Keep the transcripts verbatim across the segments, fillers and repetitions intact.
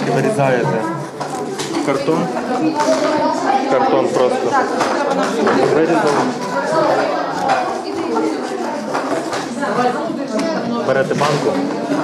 Вирізаєте картон. Картон просто вирізали. Берете банку.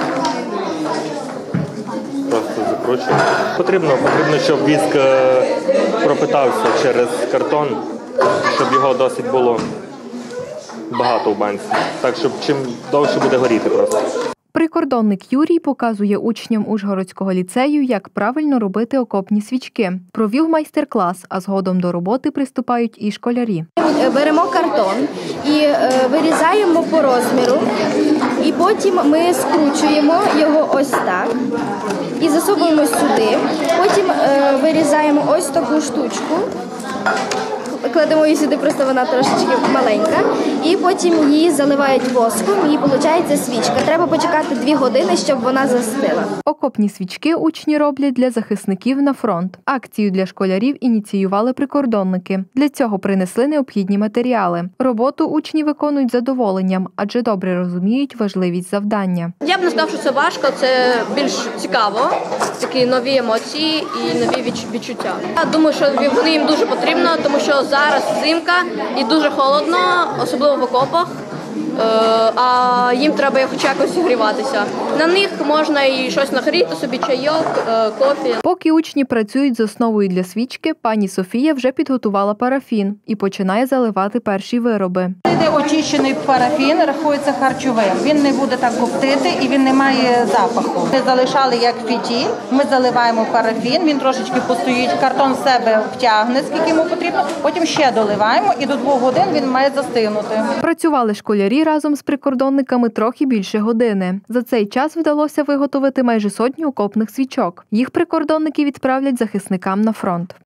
Просто закручуєте. Потрібно, потрібно, щоб віск пропитався через картон, щоб його досить було багато в банці. Так, щоб чим довше буде горіти просто. Прикордонник Юрій показує учням Ужгородського ліцею, як правильно робити окопні свічки. Провів майстер-клас, а згодом до роботи приступають і школярі. Беремо картон і е, вирізаємо по розміру, і потім ми скручуємо його ось так і засовуємо сюди. Потім е, вирізаємо ось таку штучку. Кладемо її сюди, просто вона трошечки маленька, і потім її заливають воском, і виходить свічка. Треба почекати дві години, щоб вона застила. Окопні свічки учні роблять для захисників на фронт. Акцію для школярів ініціювали прикордонники. Для цього принесли необхідні матеріали. Роботу учні виконують з задоволенням, адже добре розуміють важливість завдання. Я б не сказав, що це важко, це більш цікаво, такі нові емоції і нові відчуття. Я думаю, що вони їм дуже потрібно, тому що зараз зимка і дуже холодно, особливо в окопах, а їм треба хоч якось зігріватися. На них можна і щось нагріти собі, чайок, кофе. Поки учні працюють з основою для свічки, пані Софія вже підготувала парафін і починає заливати перші вироби. Йде очищений парафін, рахується харчовим. Він не буде так коптити і він не має запаху. Ми залишали як фітіль, ми заливаємо парафін, він трошечки постоїть, картон в себе втягне, скільки йому потрібно, потім ще доливаємо і до двох годин він має застигнути. Працювали школярі разом з прикордонниками трохи більше години. За цей час вдалося виготовити майже сотню окопних свічок. Їх прикордонники відправлять захисникам на фронт.